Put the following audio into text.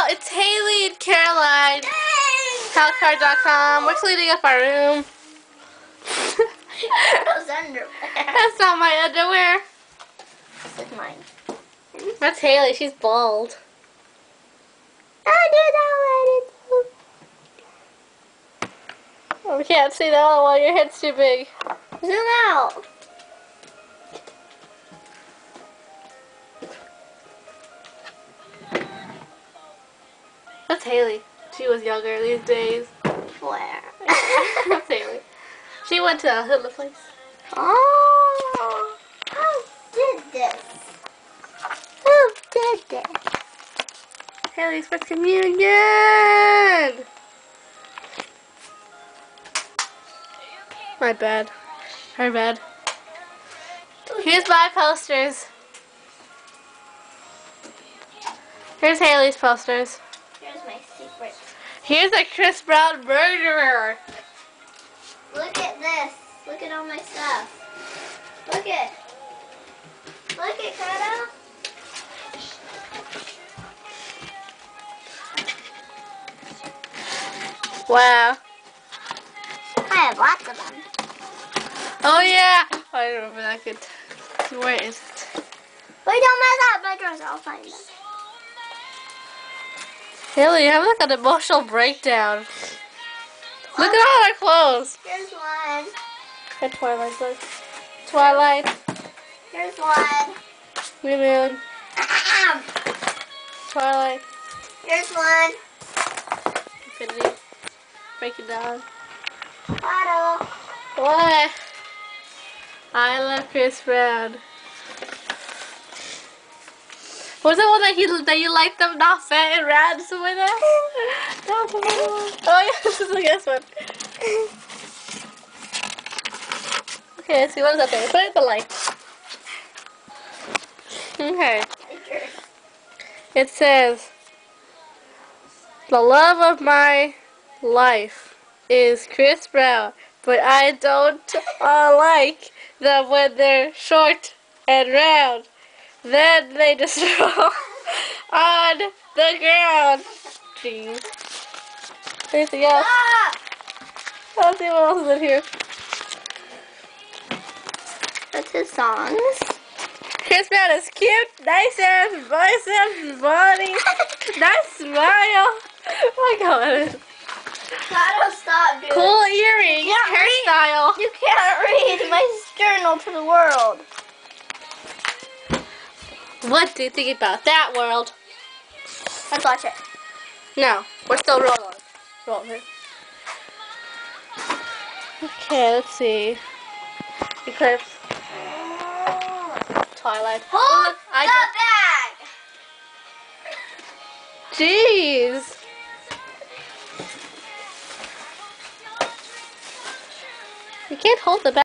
it's Haley and Caroline. Palcard.com. We're cleaning up our room. Those underwear. That's not my underwear. This is mine. That's Haley. She's bald. I did already. Oh, we can't see that one while your head's too big. Zoom out. That's Haley. She was younger these days. Where? That's Haley. She went to a hula place. Oh, who did this? Who did this? Haley's for communion. My bad. Her bad. Here's my posters. Here's Haley's posters. Here's my secret. Here's a Chris Brown murderer. Look at this. Look at all my stuff. Look it. Look it, Carter. Wow. I have lots of them. Oh yeah. I remember that good. Where is it? Wait, don't mess up my drawers. I'll find them. Haley, you have like an emotional breakdown. Look at all our clothes. Here's one. At Twilight. Look. Twilight. Here's one. New Moon. Twilight. Here's one. Infinity. Break it down. Bottle. What? I love Chris Brown. Was the one that you liked them not fat and round somewhere there? Oh yeah, this is the guess one. Okay, let's see what is up there. Put it in the light. Okay. It says, the love of my life is Chris Brown, but I don't like them when they're short and round. Then they just roll on the ground. Jeez. Anything else? Let's see what else is in here. That's his songs. Chris Brown is cute, nice ass, biceps, body, nice smile. Oh my god. Gotta stop, dude. Cool earrings, can't hairstyle. You can't read my journal to the world. What do you think about that world? Let's watch it. No, we're still rolling. Rolling. Okay, let's see. Eclipse. Twilight. Hold I the bag. Jeez. You can't hold the bag.